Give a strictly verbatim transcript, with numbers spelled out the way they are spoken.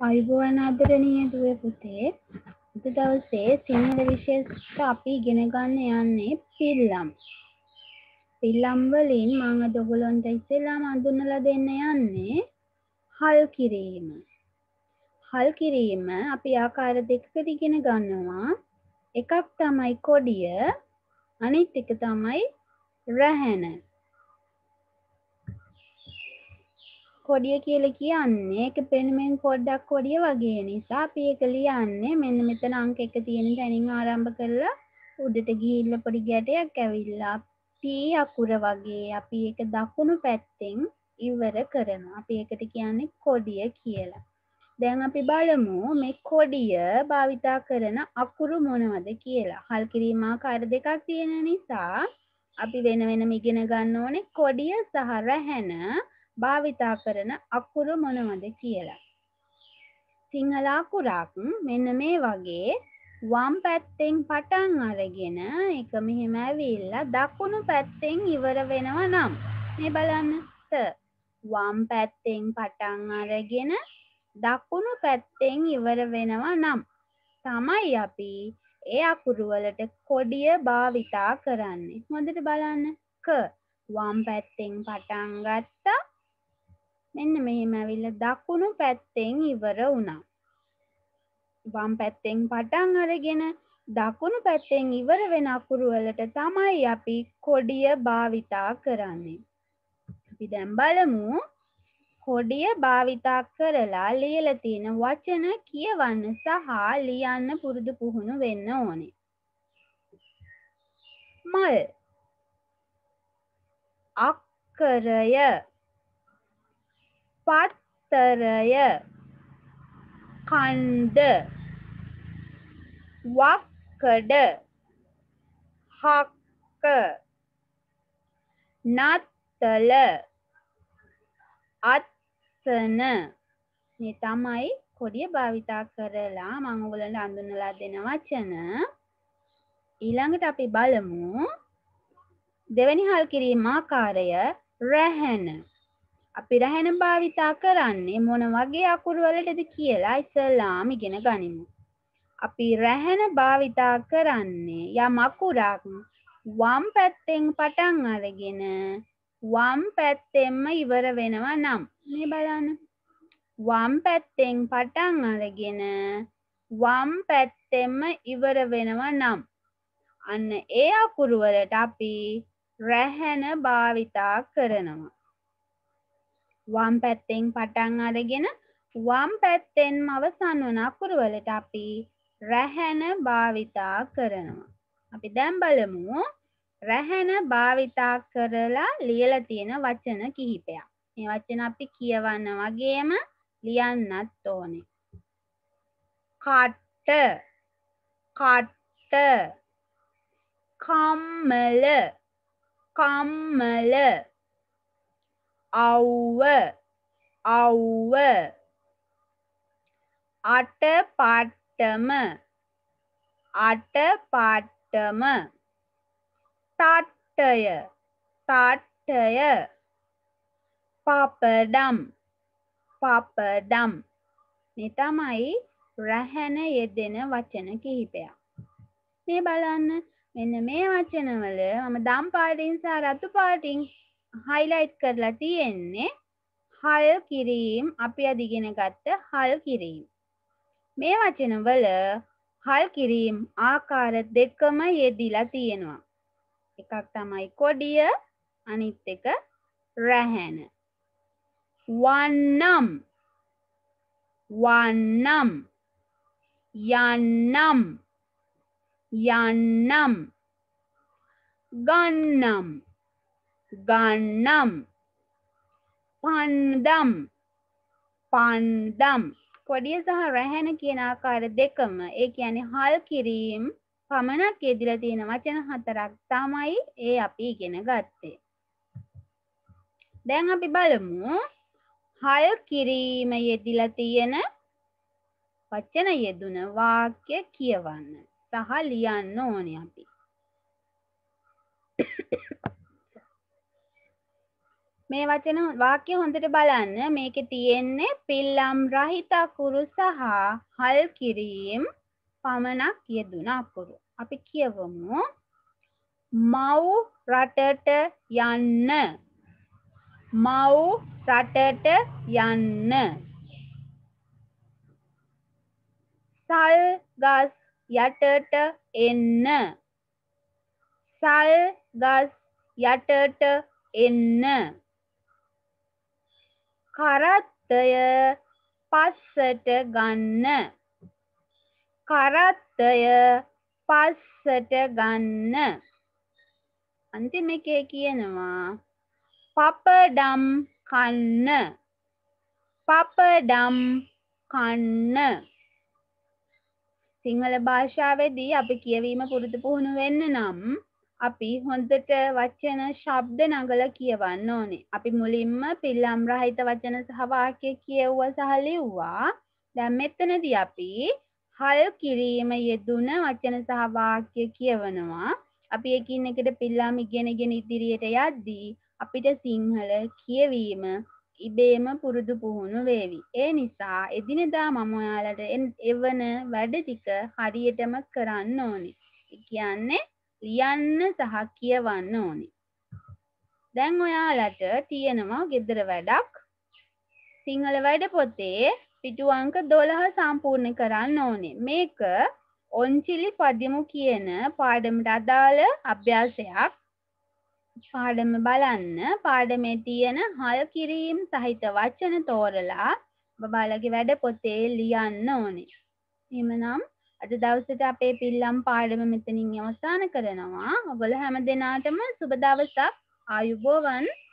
අයිබෝවන් ආදරණීය දුවේ පුතේ අද දවසේ සිංහල විෂයට අපි ඉගෙන ගන්න යන්නේ පිල්ලම්. පිල්ලම් වලින් මම අද ඔයගොල්ලන්ට ඉස්සෙල්ලාම හඳුන්වලා දෙන්න යන්නේ හල් කිරීම. හල් කිරීම අපි ආකාර දෙකකට ඉගෙන ගන්නවා. එකක් තමයි කොඩිය, අනිත් එක තමයි රැහැන. කොඩිය කියලා කියන්නේ ඒක පෙනුමෙන් පොඩ්ඩක් කොඩිය වගේ නිසා අපි ඒක ලියන්නේ මෙන්න මෙතන අංක එක තියෙන තැනින් ආරම්භ කරලා උඩට ගිහිල්ලා පොඩි ගැටයක් ඇවිල්ලා P අකුර වගේ අපි ඒක දකුණු පැත්තෙන් ඉවර කරනවා. අපි ඒකට කියන්නේ කොඩිය කියලා. දැන් අපි බලමු මේ කොඩිය භාවිතා කරන අකුරු මොනවද කියලා. හල් කිරීම ආකාර දෙකක් තියෙන නිසා අපි වෙන වෙනම ඉගෙන ගන්න ඕනේ කොඩිය සහ රැහැන භාවිතා කරන අකුරු මොනවද කියලා. සිංහල අකුරක් මෙන්න මේ වගේ වම් පැත්තෙන් පටන් අරගෙන එක මෙහෙම ඇවිල්ලා දකුණු පැත්තෙන් ඉවර වෙනවා නම් මේ බලන්න ත වම් පැත්තෙන් පටන් අරගෙන දකුණු පැත්තෙන් ඉවර වෙනවා නම් තමයි අපි ඒ අකුරු වලට කොඩිය භාවිතා කරන්නේ. හොඳට බලන්න ක වම් පැත්තෙන් පටන් ගත්තා මෙන්න මෙහෙම ඇවිල්ලා දකුණු පැත්තෙන් ඉවර වුණා. වම් පැත්තෙන් පටන් අරගෙන දකුණු පැත්තෙන් ඉවර වෙන අකුරු වලට තමයි අපි කොඩිය භාවිතා කරන්නේ. අපි දැන් බලමු කොඩිය භාවිතා කරලා ලියලා තියෙන වචන කියවන්න සහ ලියන්න පුරුදු පුහුණු වෙන්න ඕනේ. මල්, අක්කරය, පත්තරය, කන්ද, වක්කඩ, හක්ක, නත්තල, අත්සන මේ තමයි කොඩිය භාවිතා කරලා මම ඔයගලන්ට හඳුන්වලා දෙන වචන. ඊළඟට අපි බලමු දෙවෙනි හල් කිරීම ආකාරය රැහැන. අපි රැහැන භාවිතා කරන්නේ මොන වගේ අකුරු වලටද කියලා ඉස්සෙල්ලාම ඉගෙන ගනිමු. අපි රැහැන භාවිතා කරන්නේ යම් අකුරක් වම් පැත්තෙන් පටන් අරගෙන වම් පැත්තෙන්ම ඉවර වෙනවා නම් මේ බලන්න වම් පැත්තෙන් පටන් අරගෙන වම් පැත්තෙන්ම ඉවර වෙනවා නම් අන්න ඒ අකුරු වලට අපි රැහැන භාවිතා කරනවා. වම් පැත්තෙන් පටන් අරගෙන වම් පැත්තෙන්ම අවසන් වන අකුරු වලට අපි රැහැන භාවිතා කරනවා. අපි දැන් බලමු රැහැන භාවිතා කරලා ලියලා තියෙන වචන කිහිපයක්. මේ වචන අපි කියවන්න වගේම ලියන්නත් ඕනේ. කට, කට්ට, කම්මල, කම්මල, අව්ව, අව්ව, අටපට්ටම, අටපට්ටම, තට්ටය, තට්ටය, පපඩම්, පපඩම් මේ තමයි රැහැන යෙදෙන වචන කිහිපයක්. මේ බලන්න මෙන්න මේ වචනවල මම දම් පාටින් සහ රතු පාටින් highlight කරලා තියෙන්නේ හල් කිරීම. අපි අද ඉගෙන ගත්ත හල් කිරීම. මේ වචනවල හල් කිරීම ආකාර දෙකම යෙදිලා තියෙනවා. එකක් තමයි කොඩිය, අනිත් එක රැහැන. වන්නම්, වන්නම්, යන්නම්, යන්නම්, ගන්නම්, ගන්නම්, පන්දම්, පන්දම්. කොඩිය සහ රැහැන කියන ආකාර දෙකම ඒ කියන්නේ හල් කිරීම පමණක් යෙදලා තියෙන වචන හතරක් තමයි ඒ අපි ඉගෙන ගත්තේ. දැන් අපි බලමු හල් කිරීම යෙදලා තියෙන වචන යෙදුන වාක්‍ය කියවන්න සහ ලියන්න ඕනේ අපි. මේ වචන වාක්‍ය හොඳට බලන්න. මේකේ තියෙන්නේ පිල්ලම් රහිත අකුරු සහ හල් කිරීම පමණක් යෙදුන අකුරු. අපි කියවමු. මව් රටට යන්න. මව් රටට යන්න. සල් ගස් යටට එන්න. සල් ගස් යටට එන්න. කරත්තය පස්සට ගන්න. කරත්තය පස්සට ගන්න. අන්තිම එකේ කියනවා පපඩම් කන්න. පපඩම් කන්න. සිංහල භාෂාවේදී අපි කියවීම පුරුදු පුහුණු වෙන්න නම් අපි හොඳට වචන ශබ්ද නගලා කියවන්න ඕනේ. අපි මුලින්ම පිල්ලම් රහිත වචන සහ වාක්‍ය කියවුවා සහ ලිව්වා. දැන් මෙතනදී අපි හල් කිරීම යෙදුන වචන සහ වාක්‍ය කියවනවා. අපි එකින් එකට පිල්ලම් ඉගෙනගෙන ඉදිරියට යද්දී අපිට සිංහල කියවීම ඉබේම පුරුදු පුහුණු වේවි. ඒ නිසා එදිනෙදා මම ඔයාලට එවන වැඩ ටික හරියටම කරන්න ඕනේ. ඒ කියන්නේ ලියන්න සහ කියවන්න ඕනේ. දැන් ඔයාලට තියෙනවා ගෙදර වැඩක්. සිංහල වැඩ පොතේ පිටු අංක දොළහ සම්පූර්ණ කරන්න ඕනේ. මේක ඔන්චිලි පදිමු කියන පාඩමට අදාළ අභ්‍යාසයක්. පාඩම බලන්න. පාඩමේ තියෙන හල් කිරීම සහිත වචන තෝරලා ඔයාලගේ වැඩ පොතේ ලියන්න ඕනේ. එහෙමනම් අද දවසට අපේ පිල්ලම් පාඩම මෙතනින් අවසන් කරනවා. ඔයගොල්ලෝ හැම දිනාටම සුබ දවසක්. ආයුබෝවන්.